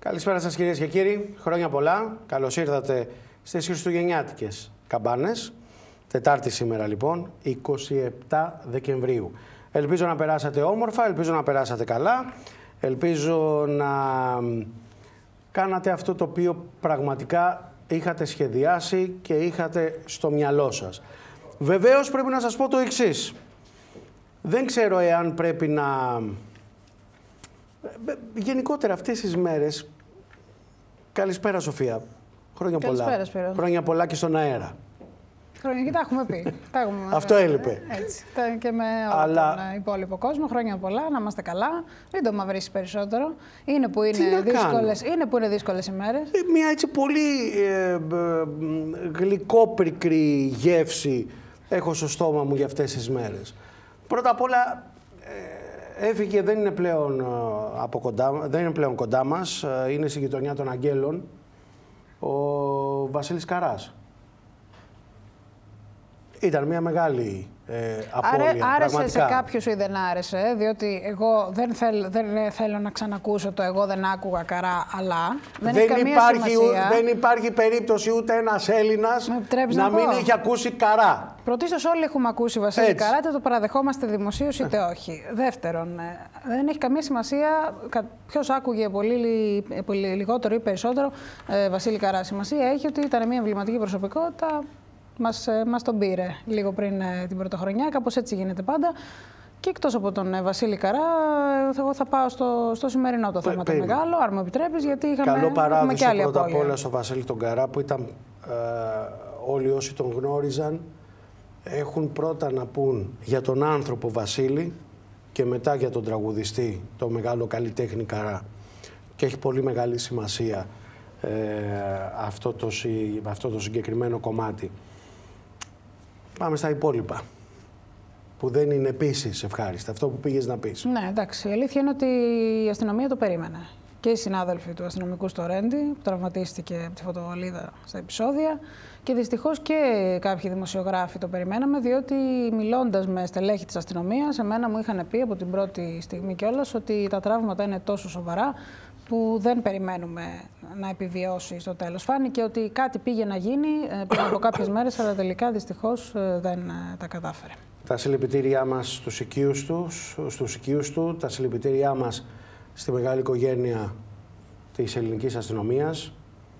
Καλησπέρα σας κυρίες και κύριοι. Χρόνια πολλά. Καλώς ήρθατε στις χριστουγεννιάτικες καμπάνες. Τετάρτη σήμερα λοιπόν, 27 Δεκεμβρίου. Ελπίζω να περάσατε όμορφα, ελπίζω να περάσατε καλά. Ελπίζω να κάνατε αυτό το οποίο πραγματικά είχατε σχεδιάσει και είχατε στο μυαλό σας. Βεβαίως πρέπει να σας πω το εξής. Δεν ξέρω εάν πρέπει να... Γενικότερα αυτές τις μέρες... Καλησπέρα Σοφία. Χρόνια πολλά. Σπύρο. Χρόνια πολλά και στον αέρα. Χρόνια και τα έχουμε πει. Αυτό έλειπε. Έτσι. Και με όλο τον υπόλοιπο κόσμο. Χρόνια πολλά, να είμαστε καλά. Μην το μαυρίσει περισσότερο. Είναι που είναι δύσκολες ημέρες. Μια έτσι πολύ γλυκόπικρη γεύση έχω στο στόμα μου για αυτές τις μέρες. Πρώτα απ' όλα έφυγε, δεν είναι πλέον κοντά μας, είναι στη γειτονιά των Αγγέλων, ο Βασίλης Καράς. Ήταν μια μεγάλη απώλεια. Άρεσε σε κάποιους ή δεν άρεσε, διότι εγώ δεν θέλω να ξανακούσω το εγώ δεν άκουγα Καρά, αλλά δεν υπάρχει περίπτωση ούτε ένας Έλληνας να μην έχει ακούσει Καρά. Πρωτίστως όλοι έχουμε ακούσει Βασίλη Καρά, είτε το παραδεχόμαστε δημοσίως είτε όχι. Δεύτερον, δεν έχει καμία σημασία ποιος άκουγε πολύ λιγότερο ή περισσότερο Βασίλη Καρά. Σημασία έχει ότι ήταν μια εμβληματική προσωπικότητα. Μας τον πήρε λίγο πριν την πρωτοχρονιά, κάπως έτσι γίνεται πάντα. Και εκτός από τον Βασίλη Καρά, εγώ θα πάω στο σημερινό το θέμα το μεγάλο, αν μου επιτρέπεις, γιατί Καλό παράδεισο πρώτα απ' όλα στο Βασίλη τον Καρά, που ήταν όλοι όσοι τον γνώριζαν, έχουν πρώτα να πούν για τον άνθρωπο Βασίλη και μετά για τον τραγουδιστή, το μεγάλο καλλιτέχνη Καρά. Και έχει πολύ μεγάλη σημασία αυτό το συγκεκριμένο κομμάτι. Πάμε στα υπόλοιπα, που δεν είναι επίσης ευχάριστα. Αυτό που πήγες να πεις. Ναι, εντάξει. Η αλήθεια είναι ότι η αστυνομία το περίμενε. Και οι συνάδελφοι του αστυνομικού στο Ρέντι, που τραυματίστηκε από τη φωτοβολίδα στα επεισόδια. Και δυστυχώς και κάποιοι δημοσιογράφοι το περιμέναμε, διότι μιλώντας με στελέχη της αστυνομίας, εμένα μου είχαν πει από την πρώτη στιγμή κιόλας ότι τα τραύματα είναι τόσο σοβαρά που δεν περιμένουμε να επιβιώσει στο τέλος. Φάνηκε ότι κάτι πήγε να γίνει πριν από κάποιες μέρες, αλλά τελικά δυστυχώς δεν τα κατάφερε. Τα συλληπιτήριά μας στους οικείους του, τα συλληπιτήριά μας στη μεγάλη οικογένεια της ελληνικής αστυνομίας.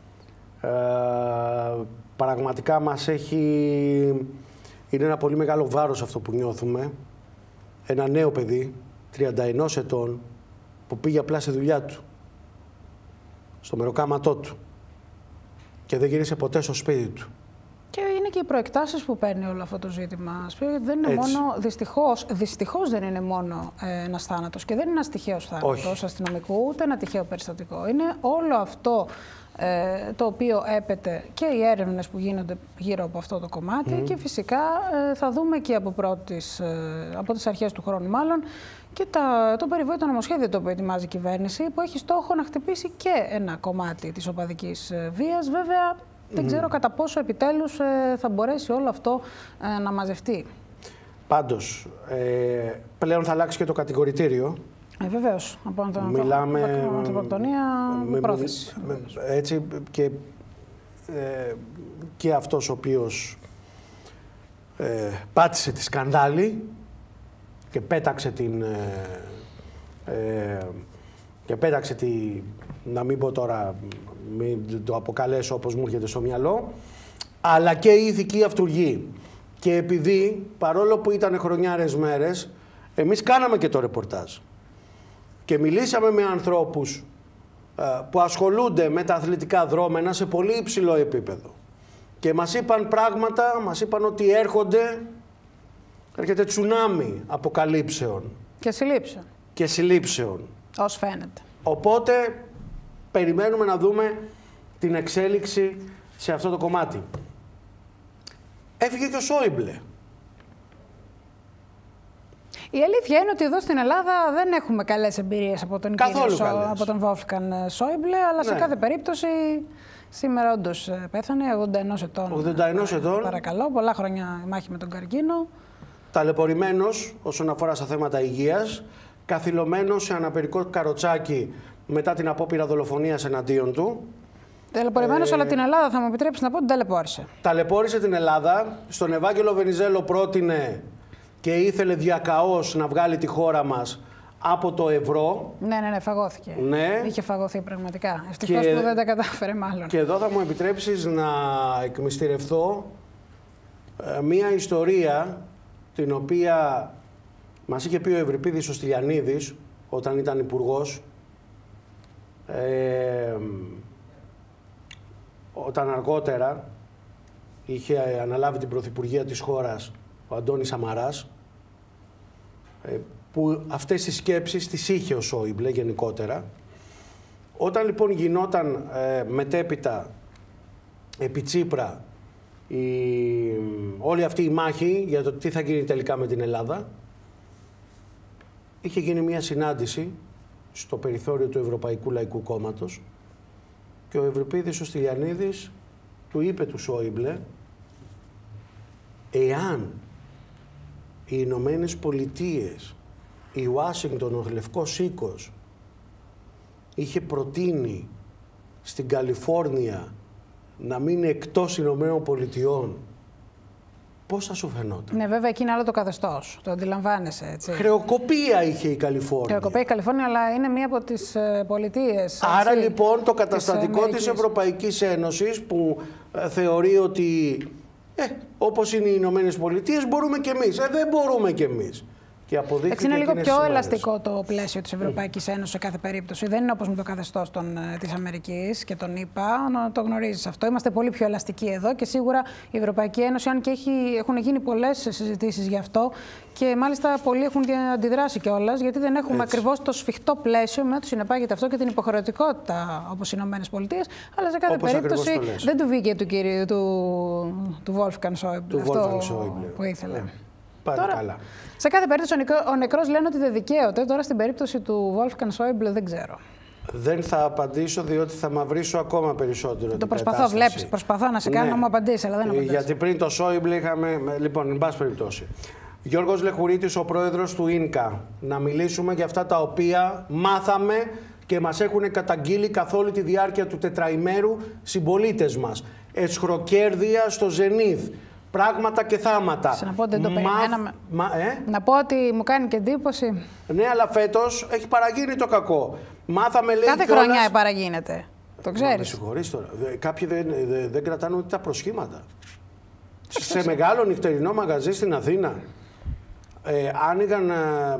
Πραγματικά είναι ένα πολύ μεγάλο βάρος αυτό που νιώθουμε. Ένα νέο παιδί, 31 ετών, που πήγε απλά στη δουλειά του, στο μεροκάματό του, και δεν γύρισε ποτέ στο σπίτι του. Και είναι και οι προεκτάσεις που παίρνει όλο αυτό το ζήτημα. Δεν είναι μόνο, δυστυχώς δεν είναι μόνο ένας θάνατος, και δεν είναι ένας τυχαίος θάνατος αστυνομικού, ούτε ένα τυχαίο περιστατικό. Είναι όλο αυτό το οποίο έπεται και οι έρευνες που γίνονται γύρω από αυτό το κομμάτι, και φυσικά θα δούμε και από τις αρχές του χρόνου μάλλον και το περιβόητο νομοσχέδιο το οποίο ετοιμάζει η κυβέρνηση, που έχει στόχο να χτυπήσει και ένα κομμάτι της οπαδικής βίας. Βέβαια, δεν ξέρω κατά πόσο επιτέλους θα μπορέσει όλο αυτό να μαζευτεί. Πάντως, πλέον θα αλλάξει και το κατηγορητήριο. Βεβαίως, από ανθρωποκτονία με πρόθεση. Έτσι, και αυτός ο οποίος πάτησε τη σκανδάλη και πέταξε να μην πω τώρα, μην το αποκαλέσω όπως μου έρχεται στο μυαλό, αλλά και η ηθική αυτουργή. Και επειδή, παρόλο που ήταν χρονιάρες μέρες, εμείς κάναμε και το ρεπορτάζ και μιλήσαμε με ανθρώπους που ασχολούνται με τα αθλητικά δρόμενα σε πολύ υψηλό επίπεδο, και μας είπαν πράγματα, μας είπαν ότι έρχεται τσουνάμι αποκαλύψεων και συλλήψεων. Ως φαίνεται. Οπότε περιμένουμε να δούμε την εξέλιξη σε αυτό το κομμάτι. Έφυγε και ο Σόιμπλε. Η αλήθεια είναι ότι εδώ στην Ελλάδα δεν έχουμε καλές εμπειρίες από τον κύριο Βόλφγκαν Σόιμπλε, αλλά σε κάθε περίπτωση σήμερα όντως πέθανε, 81 ετών. 81 ετών. Παρακαλώ, πολλά χρόνια μάχη με τον καρκίνο. Ταλαιπωρημένος όσον αφορά στα θέματα υγείας, καθυλωμένος σε αναπηρικό καροτσάκι μετά την απόπειρα δολοφονίας εναντίον του. Ταλαιπωρημένος, αλλά την Ελλάδα θα μου επιτρέψει να πω την ταλαιπώρησε. Ταλαιπώρησε την Ελλάδα. Στον Ευάγγελο Βενιζέλο πρότεινε και ήθελε διακαώς να βγάλει τη χώρα μας από το ευρώ. Ναι, φαγώθηκε. Ναι. Είχε φαγωθεί πραγματικά. Ευτυχώς που δεν τα κατάφερε μάλλον. Και εδώ θα μου επιτρέψεις να εκμυστηρευτώ μία ιστορία την οποία μας είχε πει ο Ευρυπίδης ο Στυλιανίδης όταν ήταν υπουργός, όταν αργότερα είχε αναλάβει την πρωθυπουργία της χώρας ο Αντώνης Σαμαράς, που αυτές τις σκέψεις τις είχε ο Σόιμπλε γενικότερα. Όταν λοιπόν γινόταν μετέπειτα επί Τσίπρα όλη αυτή η μάχη για το τι θα γίνει τελικά με την Ελλάδα, είχε γίνει μια συνάντηση στο περιθώριο του Ευρωπαϊκού Λαϊκού Κόμματος και ο Ευρυπίδης ο Στυλιανίδης του είπε του Σόιμπλε, εάν οι Ηνωμένες Πολιτείες, η Ουάσιγκτον, ο Λευκός Οίκος είχε προτείνει στην Καλιφόρνια να μείνει εκτός Ηνωμένων Πολιτειών, πώς θα σου φαινόταν? Ναι, βέβαια, εκεί είναι άλλο το καθεστώς. Το αντιλαμβάνεσαι, έτσι. Χρεοκοπία είχε η Καλιφόρνια. Χρεοκοπία η Καλιφόρνια, αλλά είναι μία από τις πολιτείες. Άρα λοιπόν το καταστατικό της Ευρωπαϊκής Ένωσης που θεωρεί ότι όπως είναι οι Ηνωμένες Πολιτείες μπορούμε κι εμείς. Δεν μπορούμε κι εμείς. Είναι λίγο πιο ελαστικό το πλαίσιο της Ευρωπαϊκής Ένωσης σε κάθε περίπτωση. Δεν είναι όπως με το καθεστώς της Αμερικής και των ΗΠΑ. Να το γνωρίζεις αυτό. Είμαστε πολύ πιο ελαστικοί εδώ και σίγουρα η Ευρωπαϊκή Ένωση, αν και έχουν γίνει πολλές συζητήσεις γι' αυτό και μάλιστα πολλοί έχουν αντιδράσει κιόλας, γιατί δεν έχουμε ακριβώς το σφιχτό πλαίσιο με ό,τι συνεπάγεται αυτό και την υποχρεωτικότητα όπως οι Ηνωμένες Πολιτείες. Αλλά σε κάθε περίπτωση δεν του βγήκε του κυρίου του Wolfgang Schäuble αυτό που ήθελε. Τώρα, καλά. Σε κάθε περίπτωση ο νεκρός λένε ότι δεν δικαίωται. Τώρα στην περίπτωση του Wolfgang Schäuble δεν ξέρω. Δεν θα απαντήσω διότι θα μαυρίσω ακόμα περισσότερο. Το προσπαθώ, βλέπεις. Προσπαθώ να σε κάνω να μου απαντήσει, αλλά δεν απαντήσω. Γιατί πριν το Schäuble είχαμε. Λοιπόν, εν πάση περιπτώσει. Γιώργος Λεχουρίτης, ο πρόεδρος του ΙΝΚΑ. Να μιλήσουμε για αυτά τα οποία μάθαμε και μας έχουν καταγγείλει καθ' όλη τη διάρκεια του τετραημέρου συμπολίτες μας. Εσχροκέρδεια στο Ζενίθ. Πράγματα και θάματα. Να πω ότι δεν το περιμέναμε. Να πω ότι μου κάνει και εντύπωση. Ναι, αλλά φέτος έχει παραγίνει το κακό. Μάθαμε, λέει, κάθε χρονιά παραγίνεται. Το ξέρεις. Με συγχωρείς τώρα. Κάποιοι δεν κρατάνε ούτε τα προσχήματα. Σε μεγάλο νυχτερινό μαγαζί στην Αθήνα άνοιγαν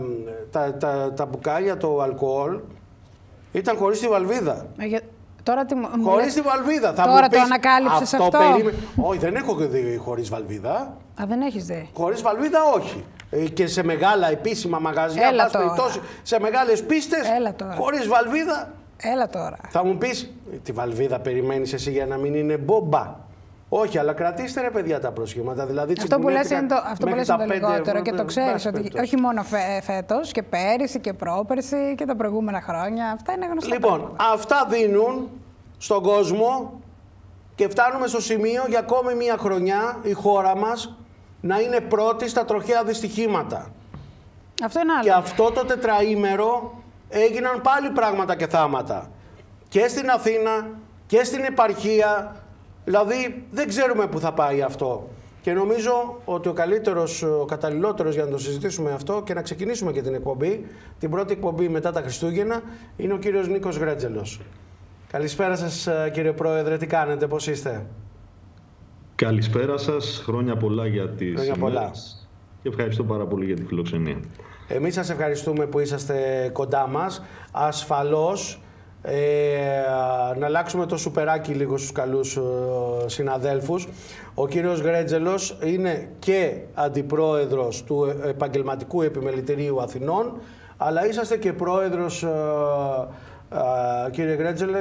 τα μπουκάλια, το αλκοόλ, ήταν χωρίς τη βαλβίδα. Χωρίς τη βαλβίδα. Τώρα το ανακάλυψες αυτό? Όχι, δεν έχω δει χωρίς βαλβίδα. Α, δεν έχεις δει? Χωρίς βαλβίδα όχι. Και σε μεγάλα επίσημα μαγαζιά, σε μεγάλες πίστες, χωρίς βαλβίδα. Έλα τώρα. Θα μου πεις, τη βαλβίδα περιμένεις εσύ για να μην είναι μπόμπα? Όχι, αλλά κρατήστε ρε παιδιά τα προσχήματα. Δηλαδή, αυτό που λες είναι το λιγότερο και το ξέρεις ότι όχι μόνο φέτος και πέρυσι και πρόπερσι και τα προηγούμενα χρόνια. Αυτά είναι γνωστά. Λοιπόν, αυτά δίνουν στον κόσμο και φτάνουμε στο σημείο για ακόμη μία χρονιά η χώρα μας να είναι πρώτη στα τροχαία δυστυχήματα. Αυτό είναι άλλο. Και αυτό το τετραήμερο έγιναν πάλι πράγματα και θάματα. Και στην Αθήνα και στην επαρχία. Δηλαδή δεν ξέρουμε πού θα πάει αυτό. Και νομίζω ότι ο καταλληλότερος για να το συζητήσουμε αυτό και να ξεκινήσουμε και την εκπομπή, την πρώτη εκπομπή μετά τα Χριστούγεννα, είναι ο κύριος Νίκος Γρέτζελος. Καλησπέρα σας κύριε Πρόεδρε, τι κάνετε, πώς είστε? Καλησπέρα σας, χρόνια πολλά για τις ημέρες και ευχαριστώ πάρα πολύ για τη φιλοξενία. Εμείς σας ευχαριστούμε που είσαστε κοντά μας. Ασφαλώς να αλλάξουμε το σουπεράκι λίγο στους καλούς συναδέλφους. Ο κύριος Γρέτζελος είναι και αντιπρόεδρος του Επαγγελματικού Επιμελητηρίου Αθηνών, αλλά είσαστε και πρόεδρος, κύριε Γρέτζελε,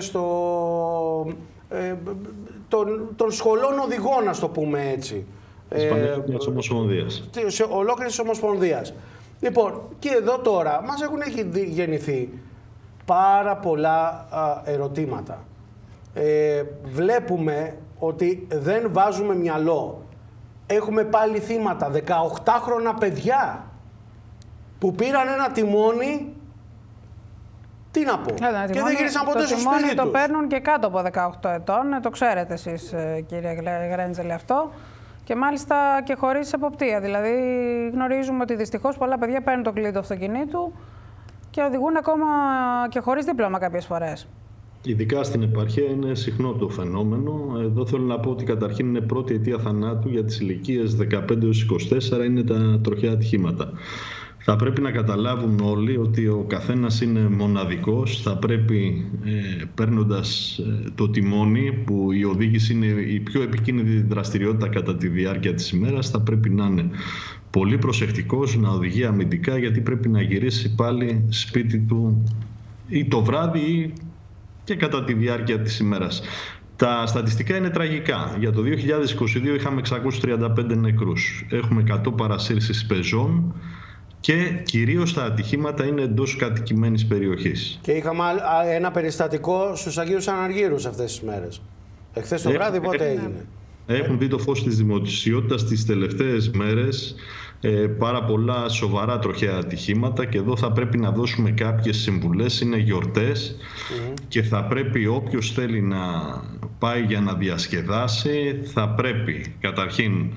των σχολών οδηγών, να το πούμε έτσι. Της Ομοσπονδίας. Ολόκληρης της Ομοσπονδίας. Λοιπόν, και εδώ τώρα μας έχουν γεννηθεί πάρα πολλά ερωτήματα. Βλέπουμε ότι δεν βάζουμε μυαλό. Έχουμε πάλι θύματα, 18χρονα παιδιά που πήραν ένα τιμόνι Τι να πω. Και δεν γύρισαν ποτέ στο σπίτι τους. Το παίρνουν και κάτω από 18 ετών. Το ξέρετε εσείς, κύριε Γρέντζελε, αυτό. Και μάλιστα και χωρίς εποπτεία. Δηλαδή, γνωρίζουμε ότι δυστυχώς πολλά παιδιά παίρνουν το κλειδί του αυτοκινήτου και οδηγούν ακόμα και χωρίς δίπλωμα κάποιες φορές. Ειδικά στην επαρχία είναι συχνό το φαινόμενο. Εδώ θέλω να πω ότι καταρχήν είναι πρώτη αιτία θανάτου για τις ηλικίες 15-24 είναι τα τροχαία ατυχήματα. Θα πρέπει να καταλάβουν όλοι ότι ο καθένας είναι μοναδικός. Θα πρέπει, παίρνοντας το τιμόνι, που η οδήγηση είναι η πιο επικίνδυνη δραστηριότητα κατά τη διάρκεια της ημέρας, θα πρέπει να είναι πολύ προσεκτικός, να οδηγεί αμυντικά, γιατί πρέπει να γυρίσει πάλι σπίτι του ή το βράδυ ή και κατά τη διάρκεια της ημέρας. Τα στατιστικά είναι τραγικά. Για το 2022 είχαμε 635 νεκρούς. Έχουμε 100 παρασύρσεις πεζών. Και κυρίως τα ατυχήματα είναι εντός κατοικημένης περιοχής. Και είχαμε ένα περιστατικό στους Αγίους Αναργύρους αυτές τις μέρες. Εχθές το βράδυ πότε έγινε? Έχουν δει το φως της δημοσιότητας τις τελευταίες μέρες πάρα πολλά σοβαρά τροχαία ατυχήματα και εδώ θα πρέπει να δώσουμε κάποιες συμβουλές. Είναι γιορτές και θα πρέπει όποιος θέλει να πάει για να διασκεδάσει, θα πρέπει καταρχήν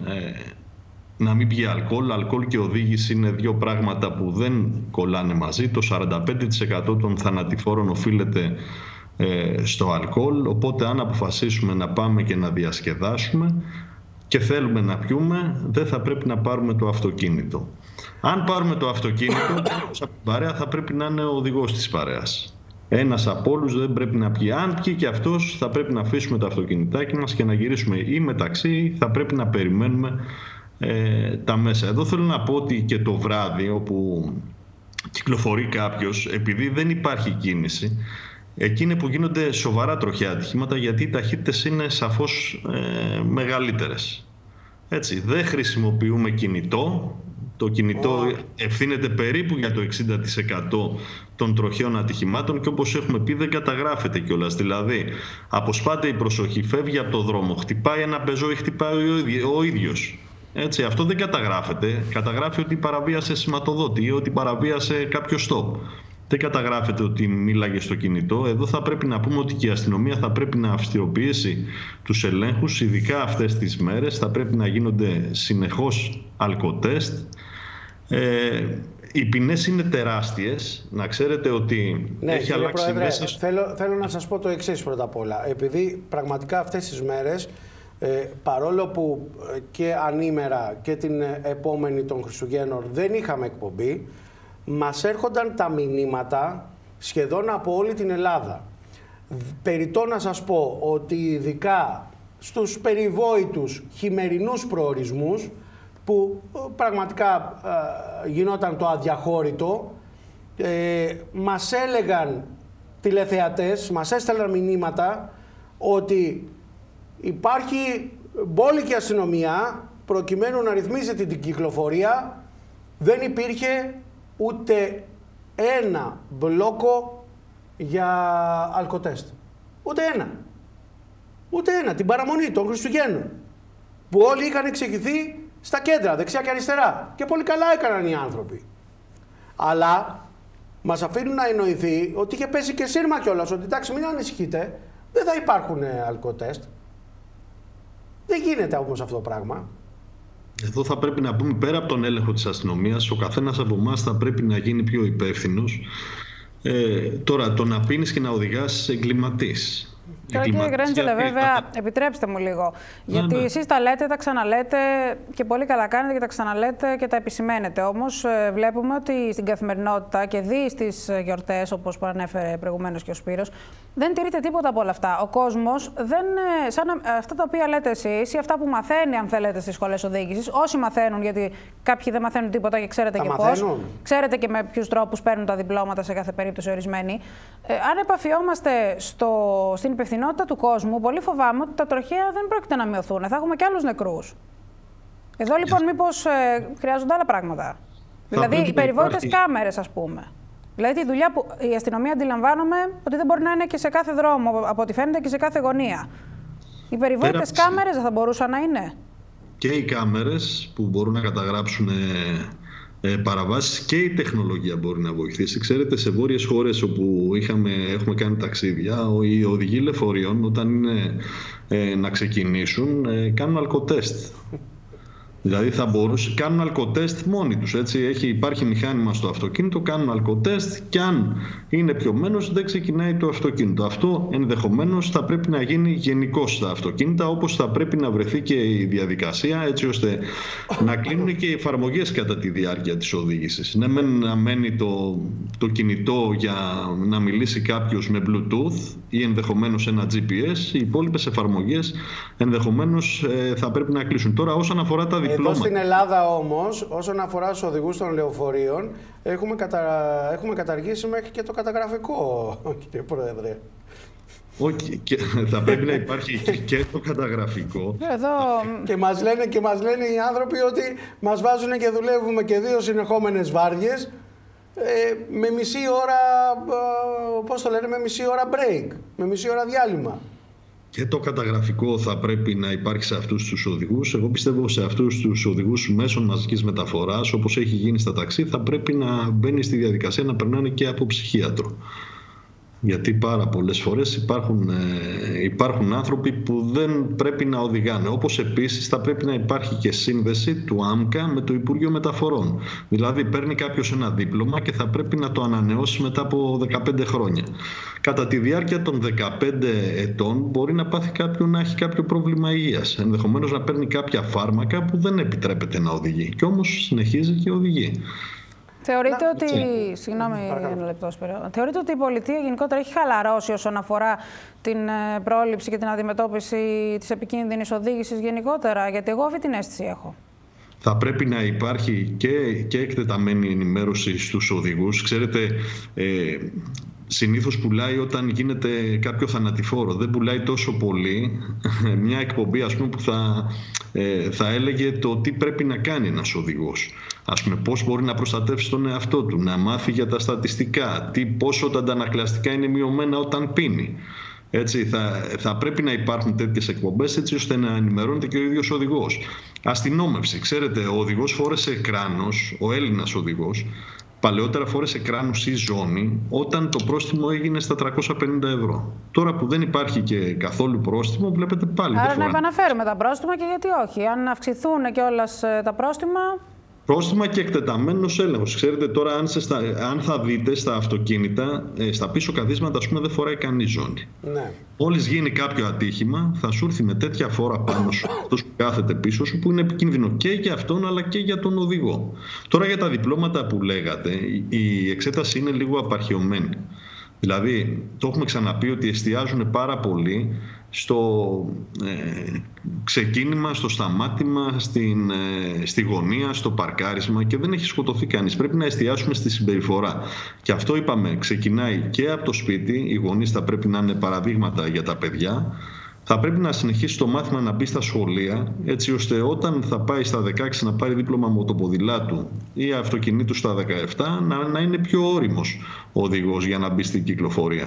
να μην πιει αλκοόλ. Αλκοόλ και οδήγηση είναι δύο πράγματα που δεν κολλάνε μαζί. Το 45% των θανατηφόρων οφείλεται στο αλκοόλ. Οπότε αν αποφασίσουμε να πάμε και να διασκεδάσουμε και θέλουμε να πιούμε, δεν θα πρέπει να πάρουμε το αυτοκίνητο. Αν πάρουμε το αυτοκίνητο, από την παρέα θα πρέπει να είναι ο οδηγός της παρέας. Ένας από όλους δεν πρέπει να πιει. Αν πιει και αυτός, θα πρέπει να αφήσουμε το αυτοκινητάκι μας και να γυρίσουμε ή μεταξύ, θα πρέπει να περιμένουμε τα μέσα. Εδώ θέλω να πω ότι και το βράδυ όπου κυκλοφορεί κάποιος, επειδή δεν υπάρχει κίνηση, εκεί είναι που γίνονται σοβαρά τροχαία ατυχήματα, γιατί οι ταχύτητες είναι σαφώς μεγαλύτερες. Έτσι, δεν χρησιμοποιούμε κινητό. Το κινητό ευθύνεται περίπου για το 60% των τροχαίων ατυχημάτων και όπως έχουμε πει δεν καταγράφεται κιόλας. Δηλαδή, αποσπάται η προσοχή, φεύγει από το δρόμο, χτυπάει ένα πεζό ή χτυπάει ο ίδιος. Έτσι, αυτό δεν καταγράφεται. Καταγράφει ότι παραβίασε σηματοδότη ή ότι παραβίασε κάποιο στόπ. Δεν καταγράφεται ότι μίλαγε στο κινητό. Εδώ θα πρέπει να πούμε ότι και η αστυνομία θα πρέπει να αυστηροποιήσει τους ελέγχους, ειδικά αυτές τις μέρες. Θα πρέπει να γίνονται συνεχώς αλκοτέστ. Οι ποινές είναι τεράστιες. Να ξέρετε ότι έχει αλλάξει Πρόεδρε, μέσα... Θέλω να σας πω το εξής πρώτα απ' όλα. Επειδή πραγματικά αυτές τις μέρες, παρόλο που και ανήμερα και την επόμενη των Χριστουγέννων δεν είχαμε εκπομπή, μας έρχονταν τα μηνύματα σχεδόν από όλη την Ελλάδα. Περιττό να σας πω ότι ειδικά στους περιβόητους χειμερινούς προορισμούς, που πραγματικά γινόταν το αδιαχώρητο, μας έλεγαν τηλεθεατές, μας έστελναν μηνύματα ότι υπάρχει μπόλικη αστυνομία προκειμένου να ρυθμίσει την κυκλοφορία. Δεν υπήρχε ούτε ένα μπλόκο για αλκοτέστ. Ούτε ένα. Ούτε ένα. Την παραμονή των Χριστουγέννων. Που όλοι είχαν εξηγηθεί στα κέντρα, δεξιά και αριστερά. Και πολύ καλά έκαναν οι άνθρωποι. Αλλά μας αφήνουν να εννοηθεί ότι είχε πέσει και σύρμα κιόλας. Ότι εντάξει, μην ανησυχείτε, δεν θα υπάρχουν αλκοτέστ. Δεν γίνεται όμως αυτό το πράγμα. Εδώ θα πρέπει να πούμε, πέρα από τον έλεγχο της αστυνομίας, ο καθένας από εμάς θα πρέπει να γίνει πιο υπεύθυνος. Τώρα, το να πίνεις και να οδηγάς εγκληματής. Τώρα, κύριε Γκρέντζελε, βέβαια, επιτρέψτε μου λίγο. Γιατί εσείς τα λέτε, τα ξαναλέτε και πολύ καλά κάνετε και τα ξαναλέτε και τα επισημαίνετε. Όμως, βλέπουμε ότι στην καθημερινότητα και δει στις γιορτές, όπως προανέφερε προηγουμένως και ο Σπύρος, δεν τηρείται τίποτα από όλα αυτά. Ο κόσμος, σαν αυτά τα οποία λέτε εσείς ή αυτά που μαθαίνει, αν θέλετε, στις σχολές οδήγησης, όσοι μαθαίνουν, γιατί κάποιοι δεν μαθαίνουν τίποτα και ξέρετε και πώς. Ξέρετε και με ποιους τρόπους παίρνουν τα διπλώματα σε κάθε περίπτωση ορισμένοι. Αν επαφιόμαστε στην υπευθυνότητα του κόσμου, πολύ φοβάμαι ότι τα τροχαία δεν πρόκειται να μειωθούν. Θα έχουμε και άλλους νεκρούς. Εδώ λοιπόν μήπως χρειάζονται άλλα πράγματα. Δηλαδή οι περιβόητες κάμερες, ας πούμε. Δηλαδή τη δουλειά που η αστυνομία, αντιλαμβάνομαι ότι δεν μπορεί να είναι και σε κάθε δρόμο, από ό,τι φαίνεται, και σε κάθε γωνία. Οι περιβόητες κάμερες δεν θα μπορούσαν να είναι? Και οι κάμερες που μπορούν να καταγράψουν παραβάσεις και η τεχνολογία μπορεί να βοηθήσει. Ξέρετε, σε βόρειες χώρες όπου έχουμε κάνει ταξίδια, οι οδηγοί λεωφορείων όταν είναι να ξεκινήσουν κάνουν αλκοτέστ. Δηλαδή κάνουν αλκοτέστ μόνοι τους. Υπάρχει μηχάνημα στο αυτοκίνητο, κάνουν αλκοτέστ και αν είναι πιωμένος δεν ξεκινάει το αυτοκίνητο. Αυτό ενδεχομένως θα πρέπει να γίνει γενικώς στα αυτοκίνητα, όπως θα πρέπει να βρεθεί και η διαδικασία έτσι ώστε να κλείνουν και οι εφαρμογές κατά τη διάρκεια της οδήγησης. Ναι, να μένει το κινητό για να μιλήσει κάποιος με Bluetooth ή ενδεχομένως ένα GPS, οι υπόλοιπες εφαρμογές ενδεχομένως θα πρέπει να κλείσουν. Τώρα όσον αφορά τα εδώ στην Ελλάδα όμως, όσον αφορά στους οδηγούς των λεωφορείων, έχουμε καταργήσει μέχρι και το καταγραφικό, κύριε Πρόεδρε. Όχι, θα πρέπει να υπάρχει και το καταγραφικό. Εδώ... Και μας λένε οι άνθρωποι ότι μας βάζουν και δουλεύουμε και 2 συνεχόμενες βάρδιες με μισή ώρα, με μισή ώρα break, με μισή ώρα διάλειμμα. Και το καταγραφικό θα πρέπει να υπάρχει σε αυτούς τους οδηγούς. Εγώ πιστεύω σε αυτούς τους οδηγούς μέσων μαζικής μεταφοράς, όπως έχει γίνει στα ταξί, θα πρέπει να μπαίνει στη διαδικασία να περνάνε και από ψυχίατρο. Γιατί πάρα πολλές φορές υπάρχουν άνθρωποι που δεν πρέπει να οδηγάνε. Όπως επίσης θα πρέπει να υπάρχει και σύνδεση του ΆΜΚΑ με το Υπουργείο Μεταφορών. Δηλαδή παίρνει κάποιος ένα δίπλωμα και θα πρέπει να το ανανεώσει μετά από 15 χρόνια. Κατά τη διάρκεια των 15 ετών μπορεί να πάθει να έχει κάποιο πρόβλημα υγείας. Ενδεχομένως να παίρνει κάποια φάρμακα που δεν επιτρέπεται να οδηγεί. Και όμως συνεχίζει και οδηγεί. Θεωρείτε ότι. Συγγνώμη, ένα λεπτό σπέρα. Θεωρείτε ότι η πολιτεία γενικότερα έχει χαλαρώσει όσον αφορά την πρόληψη και την αντιμετώπιση της επικίνδυνης οδήγησης γενικότερα? Γιατί εγώ αυτή την αίσθηση έχω. Θα πρέπει να υπάρχει και εκτεταμένη ενημέρωση στους οδηγούς. Ξέρετε, συνήθως πουλάει όταν γίνεται κάποιο θανατηφόρο. Δεν πουλάει τόσο πολύ μια εκπομπή που θα έλεγε το τι πρέπει να κάνει ένας οδηγός. Πώς μπορεί να προστατεύσει τον εαυτό του, να μάθει για τα στατιστικά, πόσο τα αντανακλαστικά είναι μειωμένα όταν πίνει. Θα πρέπει να υπάρχουν τέτοιες εκπομπές έτσι ώστε να ενημερώνεται και ο ίδιος ο οδηγός. Αστυνόμευση. Ξέρετε, ο οδηγός φόρεσε κράνος, ο Έλληνας οδηγός, παλαιότερα φόρεσε κράνος ή ζώνη όταν το πρόστιμο έγινε στα 350 ευρώ. Τώρα που δεν υπάρχει και καθόλου πρόστιμο, βλέπετε πάλι. Άρα να επαναφέρουμε τα πρόστιμα και γιατί όχι. Αν αυξηθούν κιόλας τα πρόστιμα... Πρόστιμα και εκτεταμένος έλεγχος. Ξέρετε τώρα, αν θα δείτε στα αυτοκίνητα, στα πίσω καθίσματα, δεν φοράει κανείς ζώνη. Ναι. Μόλις γίνει κάποιο ατύχημα, θα σου έρθει με τέτοια φόρα πάνω σου, αυτός που κάθεται πίσω σου, που είναι επικίνδυνο και για αυτόν αλλά και για τον οδηγό. Τώρα για τα διπλώματα που λέγατε, η εξέταση είναι λίγο απαρχαιωμένη. Δηλαδή, το έχουμε ξαναπεί ότι εστιάζουν πάρα πολύ στο ξεκίνημα, στο σταμάτημα, στη γωνία, στο παρκάρισμα και δεν έχει σκοτωθεί κανείς. Πρέπει να εστιάσουμε στη συμπεριφορά. Και αυτό είπαμε, ξεκινάει και από το σπίτι. Οι γονείς θα πρέπει να είναι παραδείγματα για τα παιδιά. Θα πρέπει να συνεχίσει το μάθημα να μπει στα σχολεία, έτσι ώστε όταν θα πάει στα 16 να πάρει δίπλωμα μοτοποδηλάτου ή αυτοκινήτου στα 17 να είναι πιο όριμος ο οδηγός για να μπει στην κυκλοφορία.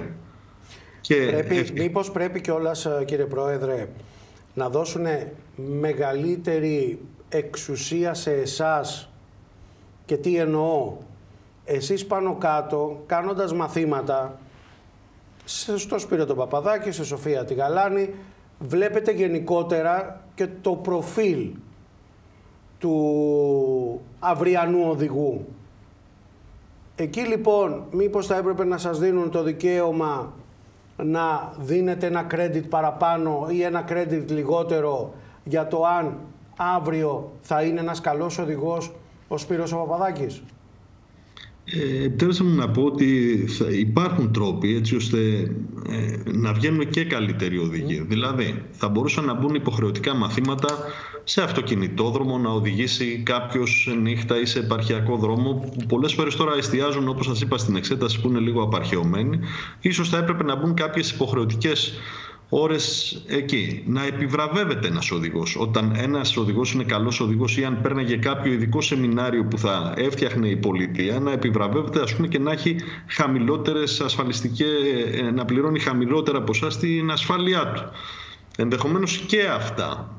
Μήπως πρέπει κιόλας, κύριε Πρόεδρε, να δώσουν μεγαλύτερη εξουσία σε εσάς? Και τι εννοώ? Εσείς πάνω κάτω, κάνοντας μαθήματα στο Σπύριο τον Παπαδάκη, στη Σοφία τη Γαλάνη, βλέπετε γενικότερα και το προφίλ του αυριανού οδηγού. Εκεί λοιπόν μήπως θα έπρεπε να σας δίνουν το δικαίωμα να δίνετε ένα credit παραπάνω ή ένα credit λιγότερο για το αν αύριο θα είναι ένας καλός οδηγός ο Σπύρος ο Παπαδάκης? Επιτρέψτε μου να πω ότι υπάρχουν τρόποι έτσι ώστε να βγαίνουν και καλύτεροι οδηγοί. Δηλαδή, θα μπορούσαν να μπουν υποχρεωτικά μαθήματα σε αυτοκινητόδρομο, να οδηγήσει κάποιος νύχτα ή σε επαρχιακό δρόμο, που πολλές φορές τώρα εστιάζουν, όπως σας είπα, στην εξέταση που είναι λίγο απαρχαιωμένη. Ίσως θα έπρεπε να μπουν κάποιες υποχρεωτικές ώρες εκεί. Να επιβραβεύεται ένας οδηγός. Όταν ένας οδηγός είναι καλός οδηγός ή αν παίρναγε κάποιο ειδικό σεμινάριο που θα έφτιαχνε η πολιτεία, να επιβραβεύεται και να έχει χαμηλότερες να πληρώνει χαμηλότερα ποσά στην ασφάλειά του. Ενδεχομένως και αυτά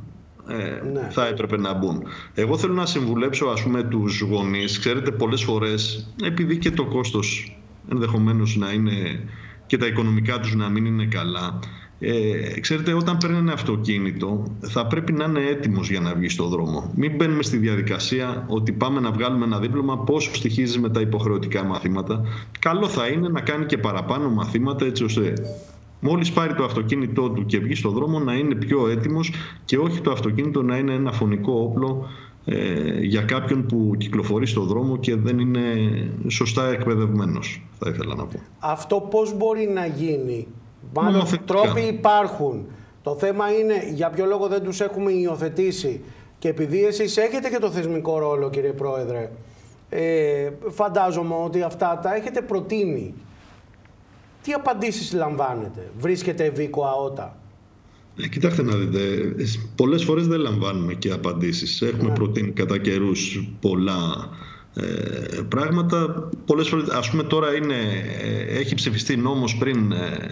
θα έπρεπε να μπουν. Εγώ θέλω να συμβουλέψω, ας πούμε, τους γονείς. Ξέρετε, πολλές φορές, επειδή και το κόστος ενδεχομένως να είναι και τα οικονομικά τους να μην είναι καλά, ξέρετε, όταν παίρνει ένα αυτοκίνητο θα πρέπει να είναι έτοιμος για να βγει στον δρόμο. Μην μπαίνουμε στη διαδικασία ότι πάμε να βγάλουμε ένα δίπλωμα, πόσο στοιχίζει με τα υποχρεωτικά μαθήματα. Καλό θα είναι να κάνει και παραπάνω μαθήματα, έτσι ώστε μόλις πάρει το αυτοκίνητό του και βγει στον δρόμο να είναι πιο έτοιμος και όχι το αυτοκίνητο να είναι ένα φωνικό όπλο για κάποιον που κυκλοφορεί στον δρόμο και δεν είναι σωστά εκπαιδευμένος, θα ήθελα να πω. Αυτό πώς μπορεί να γίνει? Μάλλον τρόποι υπάρχουν. Το θέμα είναι για ποιο λόγο δεν τους έχουμε υιοθετήσει. Και επειδή εσείς έχετε και το θεσμικό ρόλο, κύριε Πρόεδρε, φαντάζομαι ότι αυτά τα έχετε προτείνει. Τι απαντήσεις λαμβάνετε? Βρίσκεται ευήκοα ότα? Κοιτάξτε να δείτε, πολλές φορές δεν λαμβάνουμε και απαντήσεις. Έχουμε προτείνει κατά καιρούς πολλά πράγματα. Πολλές φορές, ας πούμε, τώρα έχει ψηφιστεί νόμος πριν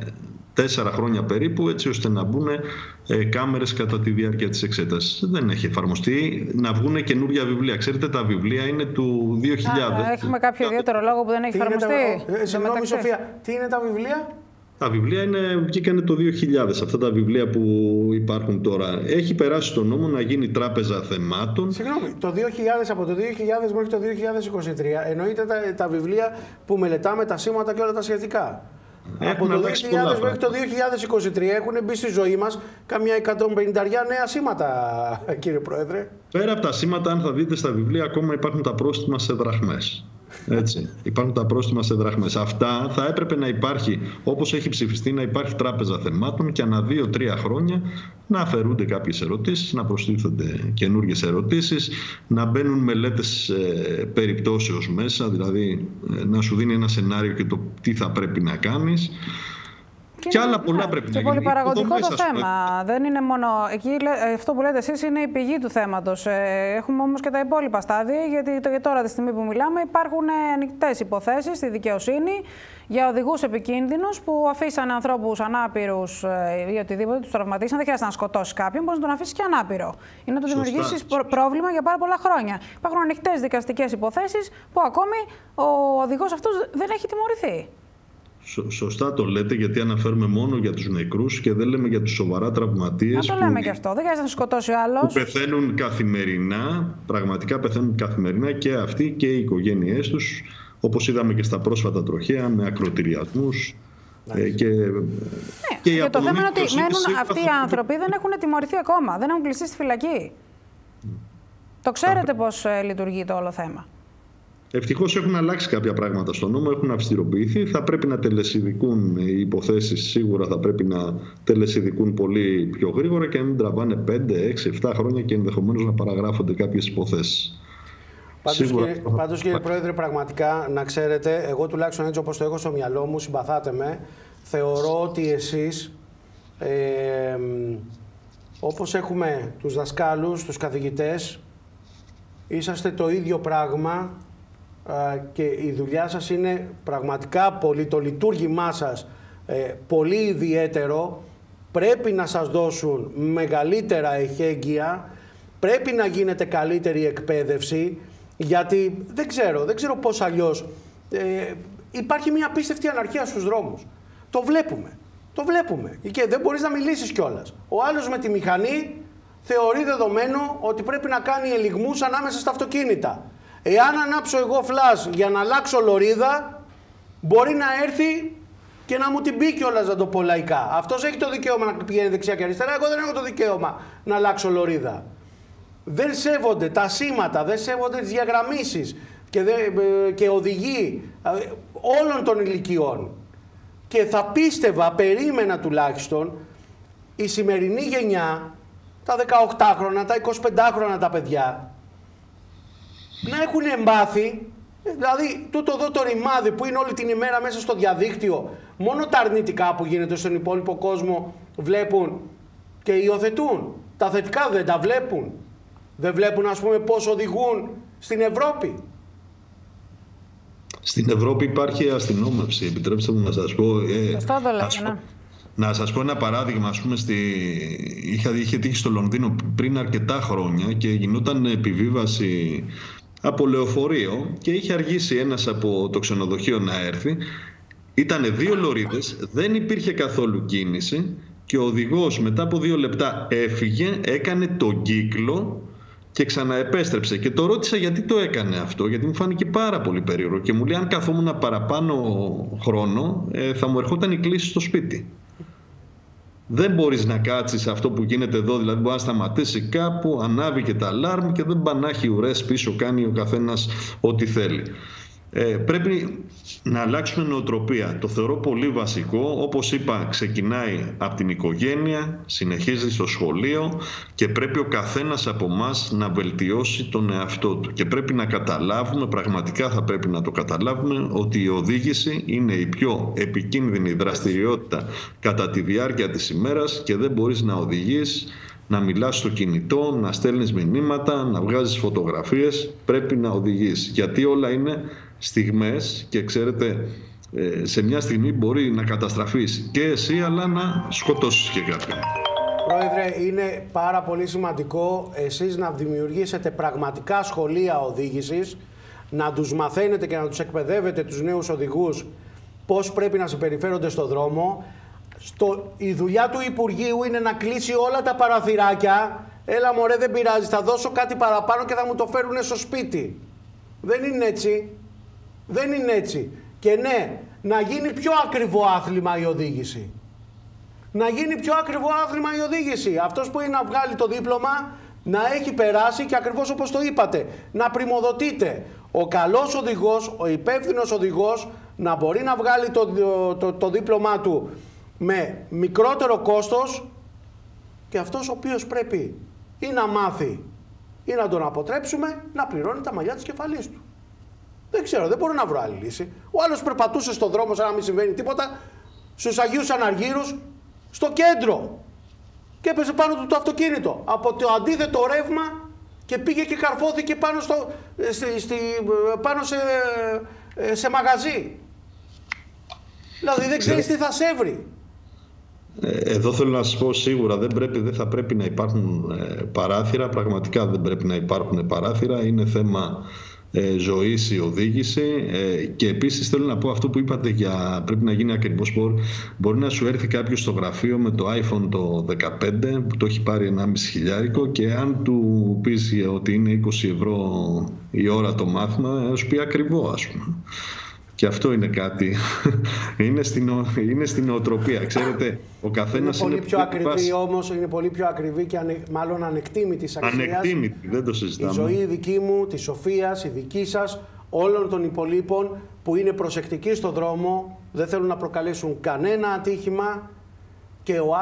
4 χρόνια περίπου, έτσι ώστε να μπουν κάμερες κατά τη διάρκεια της εξέτασης. Δεν έχει εφαρμοστεί. Να βγουν καινούργια βιβλία. Ξέρετε, τα βιβλία είναι του 2000. Έχουμε κάποιο ιδιαίτερο λόγο που δεν έχει εφαρμοστεί? Συγγνώμη, Σοφία, τι είναι τα βιβλία? Τα βιβλία βγήκαν το 2000, αυτά τα βιβλία που υπάρχουν τώρα. Έχει περάσει στο νόμο να γίνει τράπεζα θεμάτων. Συγγνώμη, το 2000, από το 2000 μέχρι το 2023, εννοείται τα βιβλία που μελετάμε τα σήματα και όλα τα σχετικά. Από το 2000 μέχρι το 2023 έχουν μπει στη ζωή μας καμιά 150 νέα σήματα, κύριε Πρόεδρε. Πέρα από τα σήματα, αν θα δείτε στα βιβλία, ακόμα υπάρχουν τα πρόστιμα σε δραχμές. Έτσι, υπάρχουν τα πρόστιμα σε δραχμές. Αυτά θα έπρεπε να υπάρχει, όπως έχει ψηφιστεί, να υπάρχει τράπεζα θεμάτων και ανά 2-3 χρόνια να αφαιρούνται κάποιες ερωτήσεις, να προστίθενται καινούργιες ερωτήσεις, να μπαίνουν μελέτες περιπτώσεως μέσα, δηλαδή να σου δίνει ένα σενάριο και το τι θα πρέπει να κάνεις. Και άλλα πολλά πρέπει να γίνει. Και πολυπαραγωγικό το θέμα. Δεν είναι μόνο. Εκεί, αυτό που λέτε εσείς είναι η πηγή του θέματος. Έχουμε όμως και τα υπόλοιπα στάδια, γιατί τώρα, τη στιγμή που μιλάμε, υπάρχουν ανοιχτές υποθέσεις στη δικαιοσύνη για οδηγούς επικίνδυνους που αφήσανε ανθρώπους ανάπηρους ή οτιδήποτε, τους τραυματίσαν. Δεν χρειάζεται να σκοτώσεις κάποιον, μπορεί να τον αφήσει και ανάπηρο ή να του δημιουργήσει πρόβλημα για πάρα πολλά χρόνια. Υπάρχουν ανοιχτές δικαστικές υποθέσεις που ακόμη ο οδηγός αυτός δεν έχει τιμωρηθεί. Σωστά το λέτε, γιατί αναφέρουμε μόνο για τους νεκρούς και δεν λέμε για τους σοβαρά τραυματίες. Να το λέμε και αυτό. Δεν χρειάζεται να σκοτώσει ο άλλος. Που πεθαίνουν καθημερινά, πραγματικά πεθαίνουν καθημερινά και αυτοί και οι οικογένειές τους, όπως είδαμε και στα πρόσφατα τροχαία με ακροτηριασμούς. Και το θέμα είναι ότι μένουν αυτοί οι άνθρωποι, δεν έχουν τιμωρηθεί ακόμα, δεν έχουν κλειστεί στη φυλακή. Το ξέρετε πώς λειτουργεί το όλο θέμα. Ευτυχώς έχουν αλλάξει κάποια πράγματα στον νόμο, έχουν αυστηροποιηθεί. Θα πρέπει να τελεσιδικούν οι υποθέσεις, σίγουρα θα πρέπει να τελεσιδικούν πολύ πιο γρήγορα και να μην τραβάνε 5, 6, 7 χρόνια και ενδεχομένως να παραγράφονται κάποιες υποθέσεις. Πάντως, κύριε Πρόεδρε, πραγματικά να ξέρετε, εγώ τουλάχιστον έτσι όπως το έχω στο μυαλό μου, συμπαθάτε με, θεωρώ ότι εσείς, όπως έχουμε τους δασκάλους, τους καθηγητές, είσαστε το ίδιο πράγμα. Και η δουλειά σας είναι πραγματικά πολύ, το λειτουργήμά σας πολύ ιδιαίτερο. Πρέπει να σας δώσουν μεγαλύτερα εχέγγυα, πρέπει να γίνεται καλύτερη εκπαίδευση, γιατί δεν ξέρω πώς αλλιώς υπάρχει μια απίστευτη αναρχία στους δρόμους. Το βλέπουμε και δεν μπορείς να μιλήσεις κιόλας. Ο άλλος με τη μηχανή θεωρεί δεδομένο ότι πρέπει να κάνει ελιγμούς ανάμεσα στα αυτοκίνητα. Εάν ανάψω εγώ φλας για να αλλάξω λωρίδα, μπορεί να έρθει και να μου την πει κιόλας, να το πω λαϊκά. Αυτός έχει το δικαίωμα να πηγαίνει δεξιά και αριστερά, εγώ δεν έχω το δικαίωμα να αλλάξω λωρίδα. Δεν σέβονται τα σήματα, δεν σέβονται τις διαγραμμίσεις και οδηγοί όλων των ηλικιών. Και θα πίστευα, περίμενα τουλάχιστον, η σημερινή γενιά, τα 18χρονα, τα 25χρονα τα παιδιά, να έχουν μάθει, δηλαδή τούτο εδώ το ρημάδι που είναι όλη την ημέρα μέσα στο διαδίκτυο, μόνο τα αρνητικά που γίνεται στον υπόλοιπο κόσμο βλέπουν και υιοθετούν. Τα θετικά δεν τα βλέπουν. Δεν βλέπουν, ας πούμε, πώς οδηγούν στην Ευρώπη. Στην Ευρώπη υπάρχει αστυνόμευση, επιτρέψτε μου να σας πω. Σωστό το λέτε, ναι. Να σας πω ένα παράδειγμα, ας πούμε, είχε τύχει στο Λονδίνο πριν αρκετά χρόνια και γινόταν επιβίβαση από λεωφορείο και είχε αργήσει ένας από το ξενοδοχείο να έρθει. Ήτανε 2 λωρίδες, δεν υπήρχε καθόλου κίνηση και ο οδηγός μετά από 2 λεπτά έφυγε, έκανε τον κύκλο και ξαναεπέστρεψε. Και το ρώτησα γιατί το έκανε αυτό, γιατί μου φάνηκε πάρα πολύ περίεργο και μου λέει αν καθόμουν παραπάνω χρόνο θα μου ερχόταν η κλήση στο σπίτι. Δεν μπορείς να κάτσεις αυτό που γίνεται εδώ, δηλαδή μπορεί να σταματήσει κάπου, ανάβει και τα αλάρμ και δεν πανάχει ουρές πίσω, κάνει ο καθένας ό,τι θέλει. Πρέπει να αλλάξουμε νοοτροπία. Το θεωρώ πολύ βασικό. Όπως είπα, ξεκινάει από την οικογένεια, συνεχίζει στο σχολείο και πρέπει ο καθένας από εμάς να βελτιώσει τον εαυτό του. Και πρέπει να καταλάβουμε, πραγματικά θα πρέπει να το καταλάβουμε, ότι η οδήγηση είναι η πιο επικίνδυνη δραστηριότητα κατά τη διάρκεια της ημέρας και δεν μπορείς να οδηγείς, να μιλάς στο κινητό, να στέλνεις μηνύματα, να βγάζεις φωτογραφίες. Πρέπει να οδηγείς, γιατί όλα είναι στιγμές και ξέρετε, σε μια στιγμή μπορεί να καταστραφείς και εσύ αλλά να σκοτώσεις και κάποιον. Πρόεδρε, είναι πάρα πολύ σημαντικό εσείς να δημιουργήσετε πραγματικά σχολεία οδήγησης, να τους μαθαίνετε και να τους εκπαιδεύετε τους νέους οδηγούς πώς πρέπει να συμπεριφέρονται στο δρόμο. Η δουλειά του Υπουργείου είναι να κλείσει όλα τα παραθυράκια. Έλα μωρέ, δεν πειράζει, θα δώσω κάτι παραπάνω και θα μου το φέρουν στο σπίτι. Δεν είναι έτσι. Δεν είναι έτσι. Και ναι, να γίνει πιο ακριβό άθλημα η οδήγηση. Να γίνει πιο ακριβό άθλημα η οδήγηση. Αυτός που είναι να βγάλει το δίπλωμα να έχει περάσει και ακριβώς όπως το είπατε, να πριμοδοτείται. Ο καλός οδηγός, ο υπεύθυνος οδηγός να μπορεί να βγάλει το δίπλωμά του με μικρότερο κόστος και αυτός ο οποίος πρέπει ή να μάθει ή να τον αποτρέψουμε να πληρώνει τα μαλλιά της κεφαλής του. Δεν ξέρω, δεν μπορώ να βρω άλλη λύση. Ο άλλος περπατούσε στον δρόμο σαν να μην συμβαίνει τίποτα, στους Αγίους Αναργύρους, στο κέντρο και έπεσε πάνω του το αυτοκίνητο από το αντίθετο ρεύμα και πήγε και καρφώθηκε πάνω σε μαγαζί. Δηλαδή δεν ξέρεις τι θα σε έβρει. Εδώ θέλω να σας πω σίγουρα δεν θα πρέπει να υπάρχουν παράθυρα, πραγματικά δεν πρέπει να υπάρχουν παράθυρα, είναι θέμα ζωής η οδήγηση και επίσης θέλω να πω αυτό που είπατε για πρέπει να γίνει ακριβώς. Μπορεί να σου έρθει κάποιος στο γραφείο με το iPhone το 15 που το έχει πάρει 1.500 και αν του πεις ότι είναι 20 ευρώ η ώρα το μάθημα θα σου πει ακριβό, ας πούμε. Και αυτό είναι κάτι, είναι στην νοοτροπία. Ξέρετε, ο καθένας είναι πολύ πιο ακριβή όμως, είναι πολύ πιο ακριβή και μάλλον ανεκτήμητη αξίας. Ανεκτήμητη, δεν το συζητάμε. Η ζωή δική μου, της Σοφίας, η δική σας, όλων των υπολείπων που είναι προσεκτικοί στον δρόμο, δεν θέλουν να προκαλέσουν κανένα ατύχημα και ο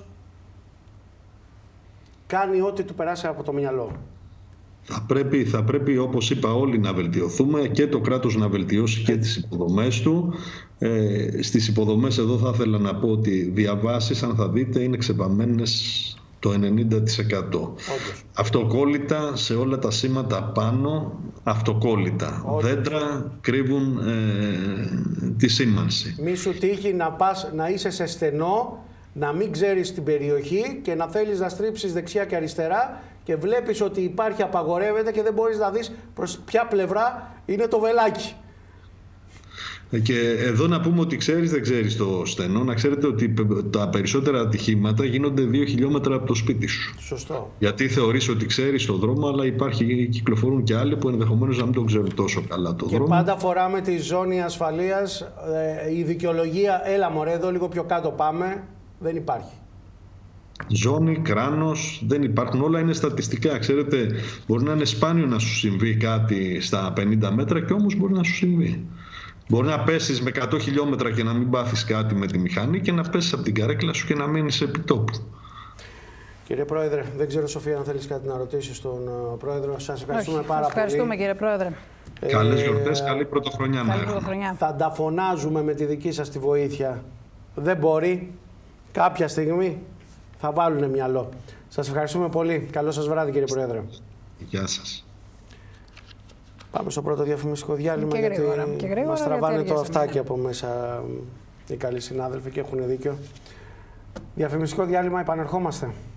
κάνει ό,τι του περάσει από το μυαλό. Θα πρέπει όπως είπα όλοι να βελτιωθούμε και το κράτος να βελτιώσει και τις υποδομές του. Στις υποδομές εδώ θα ήθελα να πω ότι διαβάσεις αν θα δείτε είναι ξεπαμμένες το 90%. Αυτοκόλλητα σε όλα τα σήματα πάνω, αυτοκόλλητα. Δέντρα κρύβουν τη σήμανση. Μη σου τύχει να πας να είσαι σε στενό, να μην ξέρεις την περιοχή και να θέλεις να στρίψεις δεξιά και αριστερά και βλέπεις ότι υπάρχει, απαγορεύεται και δεν μπορείς να δεις προς ποια πλευρά είναι το βελάκι. Και εδώ να πούμε ότι δεν ξέρεις το στενό, να ξέρετε ότι τα περισσότερα ατυχήματα γίνονται 2 χιλιόμετρα από το σπίτι σου. Σωστό. Γιατί θεωρείς ότι ξέρεις το δρόμο, αλλά κυκλοφορούν και άλλοι που ενδεχομένως να μην τον ξέρουν τόσο καλά το δρόμο. Και πάντα φοράμε τη ζώνη ασφαλείας, η δικαιολογία, έλα μωρέ εδώ λίγο πιο κάτω πάμε, δεν υπάρχει. Ζώνη, κράνος, δεν υπάρχουν. Όλα είναι στατιστικά. Ξέρετε, μπορεί να είναι σπάνιο να σου συμβεί κάτι στα 50 μέτρα και όμως μπορεί να σου συμβεί. Μπορεί να πέσεις με 100 χιλιόμετρα και να μην πάθεις κάτι με τη μηχανή και να πέσεις από την καρέκλα σου και να μείνεις επί τόπου. Κύριε Πρόεδρε, δεν ξέρω Σοφία αν θέλεις κάτι να ρωτήσεις τον Πρόεδρο. Σας ευχαριστούμε πάρα πολύ. Ευχαριστούμε κύριε Πρόεδρε. Καλές γιορτές, καλή πρωτοχρονιά να έχουμε. Θα τα φωνάζουμε με τη δική σας τη βοήθεια. Δεν μπορεί. Κάποια στιγμή θα βάλουν μυαλό. Σας ευχαριστούμε πολύ. Καλό σας βράδυ κύριε Πρόεδρε. Γεια σας. Πάμε στο πρώτο διαφημιστικό διάλειμμα γιατί μας τραβάνε το αυτάκι από μέσα οι καλοί συνάδελφοι και έχουν δίκιο. Διαφημιστικό διάλειμμα, επανερχόμαστε.